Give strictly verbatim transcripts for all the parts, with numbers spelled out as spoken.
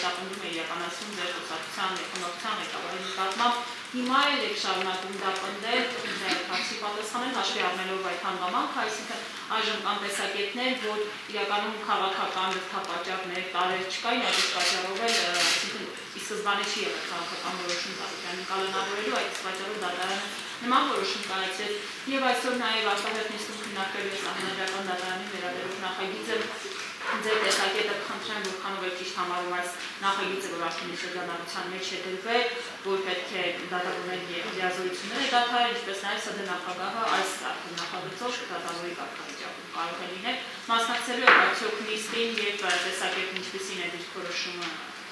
հետապնդում է իրականացում ձեր կուսակցության եւ խմբակցության ղեկավարի նկատմամբ, հիմա էլ եք շարունակում դա պնդել, հարցի պատասխանել հաշվի առնելով այդ հանգամանքը, այսինքն այժմ կան տեսակետներ, որ իրականում քաղաքական լրթապաճառներ, տարեր չկային, այդ պատճառով էլ, այսինքն ի սկզբանե չի եղել քաղաքական որոշում Ծառուկյանին կալանավորելու, այդ պատճառով դատարանը նման որոշում կայացրեց եւ այսօր նաեւ արտահայտ նիստում քննարկելու է Սահմանադրական դատարանի վերաբերող նախագիծը ձեր տեսակետը կխնդրեմ, որքանով եք ճիշտ համարում այս նախագիծը, որ արդեն շրջանառության մեջ է դրվել, որ պետք է դատավորների լիազորությունները դադարել, ինչպես նաեւ ՍԴ նախագահը այս նախագծով դատավորի կարգավիճակում կարող է լինել, մասնակցելու եք արդյոք նիստին եւ տեսակետը ինչպիսին է դիրքորոշումը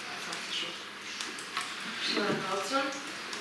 Շնորհակալություն։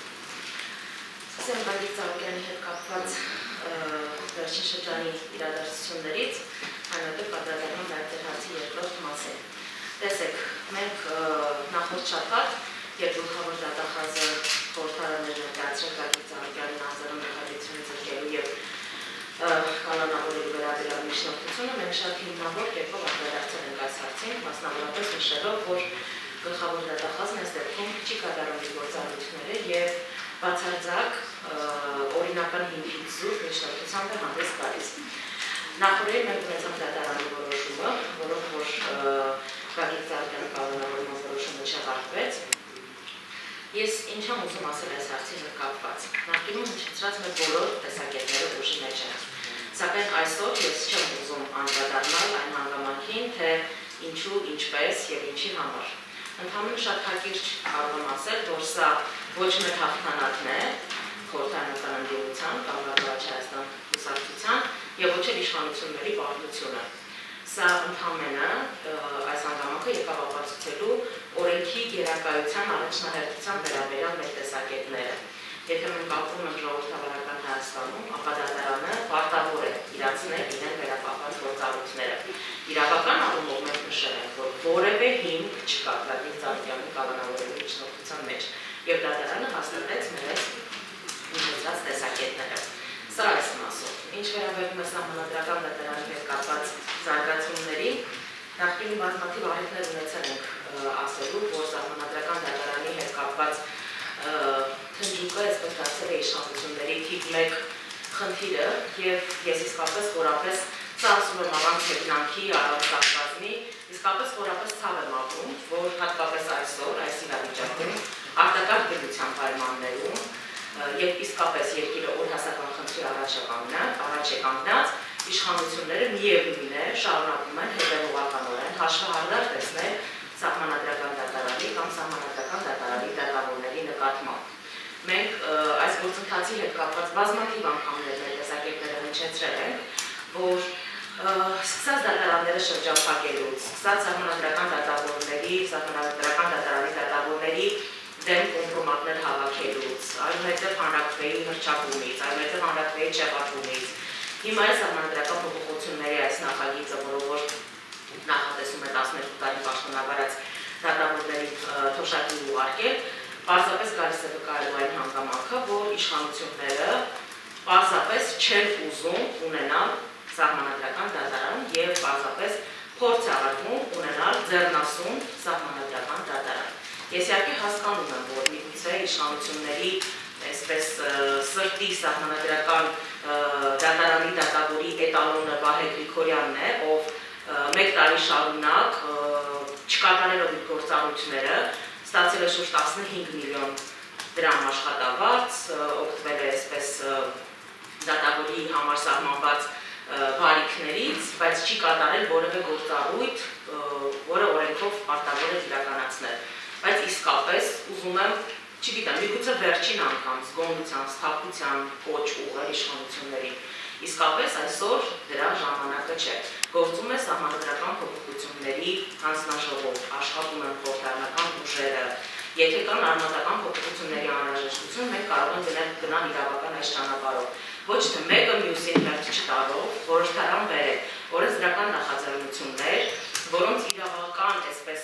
Սկսեմ Գագիկ Ծառուկյանի հետ կապված վերջին շրջանի իրադարձություններից, այնուհետև կադրատագրում նաև ձեր հարցի երկրորդ մասին։ Տեսեք, մենք նախորդ շաբաթ, երբ գլխավոր դատախազը խորհրդարան էր ներկայացրել Գագիկ Ծառուկյանին անձնական նախաձեռնությունից զրկելու եւ կանոնավորելու վերաբերյալ միջնորդությունը, մենք շատ հիմնավոր կերպով անդրադարձել ենք այս հարցին, մասնավորապես նշելով, որ գլխավոր դատախազն այս դեպքում չի կատարում իր գործառույթները եւ բացարձակ օրինական հիմքից զուրկ միջնորդությամբ է հանդես գալիս։ Նախորդին մենք ունեցանք դատարանի որոշումը, որով որ Գագիկ Ծառուկյանի կանոնավորման որոշումը չեղարկվեց։ Ես ինչ եմ ուզում ասել այս հարցի հետ կապված։ Նախկինում հնչեցրած մեր բոլոր տեսակետները ուժի մեջ են։ Սակայն այսօր ես չեմ ուզում անդրադառնալ այն հանգամանքին, թե ինչու, ինչպես եւ ինչի համար։ Ընդհանուր շատ հակիրճ կարող եմ ասել, որ սա ոչ մեր հաղթանակն է խորհրդարանական ընդդիմության կամ Ռադիո Հայաստան կուսակցության եւ ոչ էլ իշխանությունների պարտությունը։ Սա ընդհանրապես այս հանգամանքը եկավ ապացուցելու օրենքի գերակայության առաջնահերթության վերաբերյալ մեր տեսակետները։ Եթե մենք ապրում ենք ժողովրդավարական Հայաստանում, ապա դատարանը պարտավոր է իրացնել իրեն վերապահված գործառույթները։ Իրավական առումով մենք նշել ենք, որ որևէ հիմք չկա Գագիկ Ծառուկյանի կանոնավորելու միջնորդության մեջ, եւ դատարանը հաստատեց մեր ունեցած տեսակետները։ Սա այս մասով։ Ինչ վերաբերում է Սահմանադրական դատարանի հետ կապված զարգացումներին, նախկինում բազմաթիվ առիթներ ունեցել ենք ասելու, որ Սահմանադրական դատարանի հետ կապված թնջուկը այսպես դարձել է իշխանությունների թիվ մեկ խնդիրը եւ ես իսկապես խորապես սա ասում եմ առանց հեգնանքի, առանց կապվածնի, իսկապես խորապես ցավ եմ ապրում, որ հատկապես այսօր, այս իրավիճակում, արտակարգ գիտության պայմաններում եւ իսկապես երկիրը օրհասական խնդրի առաջ է կանգնած, առաջ է կանգնած, իշխանությունները միևնույն է շարունակում են հետևողականորեն հաշվահարդար տեսնել Սահմանադրական դատարանի կամ Սահմանադրական դատարանի դատավորների նկատմամբ։ Մենք այս գործընթացի հետ կապված բազմաթիվ անգամներ մեր տեսակետները հնչեցրել ենք, որ սկսած դատարանները շրջափակելուց, սկսած Սահմանադրական դատավորների, Սահմանադրական դատարանի դատավորների դեմ կոմպրոմատներ հավաքելուց, այնուհետև հանրաքվեի հռչակումից, այնուհետև հանրաքվեի չեղարկումից։ Հիմա է Սահմանադրական փոփոխությունների այս նախագիծը, որով որ նախատեսում է տասներկու տարի պաշտոնավարած դատավորների թոշակի ուղարկել, պարզապես գալիս է վկայելու այն հանգամանքը, որ իշխանությունները պարզապես չեն ուզում ունենալ Սահմանադրական դատարան եւ պարզապես փորձ է արվում ունենալ ձեռնասուն Սահմանադրական դատարան։ Ես իհարկե հասկանում եմ, որ միգուցե իշխանությունների այսպես սրտի Սահմանադրական դատարանի դատավորի էտալոնը Վահե Գրիգորյանն է, ով մեկ տարի շարունակ չկատարելով իր գործառույթները ստացել է շուրջ տասնհինգ միլիոն դրամ աշխատավարձ, օգտվել է այսպես դատավորի համար սահմանված բարիքներից, բայց չի կատարել որևէ գործառույթ, որը օրենքով պարտավոր է իրականացնել։ Բայց իսկապես ուզում եմ, չգիտեմ, միգուցե վերջին անգամ զգոնության, սթափության կոչ ուղղել իշխանություններին։ Իսկապես այսօր դրա ժամանակը չէ։ Գործում է Սահմանադրական փոփոխությունների հանձնաժողով, աշխատում են խորհրդարանական ուժերը։ Եթե կան արմատական փոփոխությունների անհրաժեշտություն, մենք կարող ենք գնալ իրավական այս ճանապարհով։ Ոչ թե մեկը մյուսին հերթ չտալով, խորհրդարան բերել օրենսդրական նախաձեռնություններ, որոնց իրավական այսպես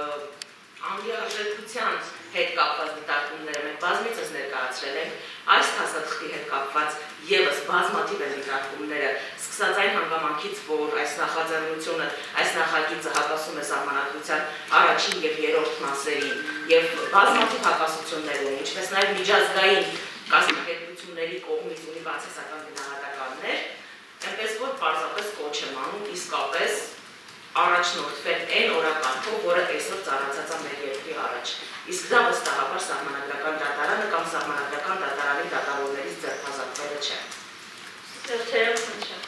անլիարժեքության հետ կապված դիտարկումները մենք բազմիցս ներկայացրել ենք, այս փաստաթղթի հետ կապված ևս բազմաթիվ են դիտարկումները, սկսած այն հանգամանքից, որ այս այս նախաձեռնությունը, այս նախագիծը հակասում է Սահմանադրության առաջին և երրորդ մասերին և բազմաթիվ հակասություններ ունի, ինչպես նաև միջազգային կազմակերպությունների կողմից ունի բացասական գնահատականներ, այնպես որ պարզապես կոչ եմ անում իսկապես առաջնորդվել այն օրակարգով, որը այսօր ծառացած է մեր երկրի առաջ։ Իսկ դա վստահաբար սահմանադրական դատարանը կամ սահմանադրական դատարանի դատավորներից ձեռքբազատվելը չէ։